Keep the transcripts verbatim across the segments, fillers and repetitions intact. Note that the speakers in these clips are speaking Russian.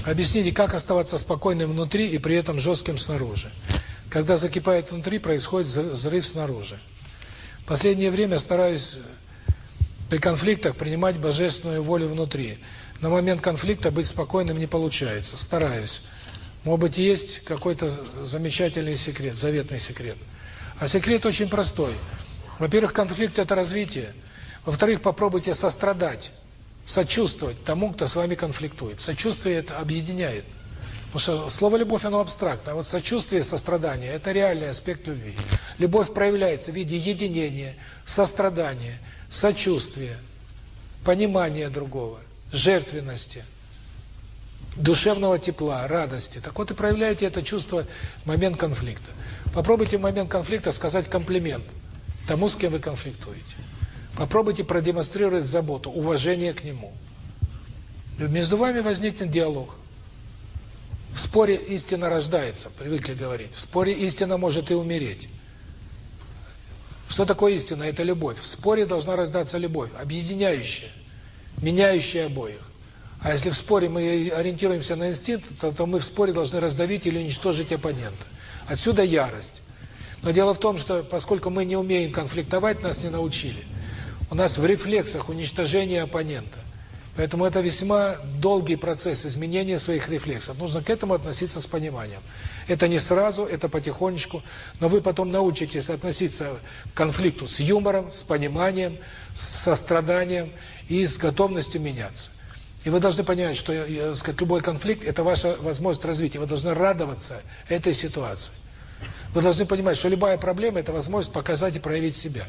Объясните, как оставаться спокойным внутри и при этом жестким снаружи. Когда закипает внутри, происходит взрыв снаружи. В последнее время стараюсь при конфликтах принимать божественную волю внутри. На момент конфликта быть спокойным не получается. Стараюсь. Может быть, есть какой-то замечательный секрет, заветный секрет. А секрет очень простой. Во-первых, конфликт – это развитие. Во-вторых, попробуйте сострадать, сочувствовать тому, кто с вами конфликтует. Сочувствие это объединяет. Потому что слово «любовь» оно абстрактно, а вот сочувствие, сострадание – это реальный аспект любви. Любовь проявляется в виде единения, сострадания, сочувствия, понимания другого, жертвенности, душевного тепла, радости. Так вот и проявляете это чувство в момент конфликта. Попробуйте в момент конфликта сказать комплимент тому, с кем вы конфликтуете. Попробуйте продемонстрировать заботу, уважение к нему. Между вами возникнет диалог. В споре истина рождается, привыкли говорить. В споре истина может и умереть. Что такое истина? Это любовь. В споре должна рождаться любовь, объединяющая, меняющая обоих. А если в споре мы ориентируемся на инстинкт, то, то мы в споре должны раздавить или уничтожить оппонента. Отсюда ярость. Но дело в том, что поскольку мы не умеем конфликтовать, нас не научили. У нас в рефлексах уничтожение оппонента. Поэтому это весьма долгий процесс изменения своих рефлексов. Нужно к этому относиться с пониманием. Это не сразу, это потихонечку, но вы потом научитесь относиться к конфликту с юмором, с пониманием, с состраданием и с готовностью меняться. И вы должны понимать, что, так сказать, любой конфликт – это ваша возможность развития. Вы должны радоваться этой ситуации. Вы должны понимать, что любая проблема – это возможность показать и проявить себя.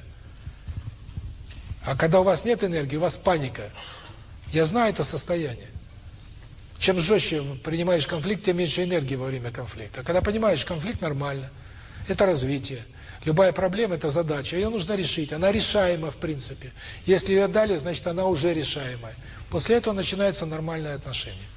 А когда у вас нет энергии, у вас паника. Я знаю это состояние. Чем жестче принимаешь конфликт, тем меньше энергии во время конфликта. А когда понимаешь, конфликт нормально, это развитие. Любая проблема – это задача, ее нужно решить. Она решаема, в принципе. Если ее дали, значит, она уже решаемая. После этого начинается нормальное отношение.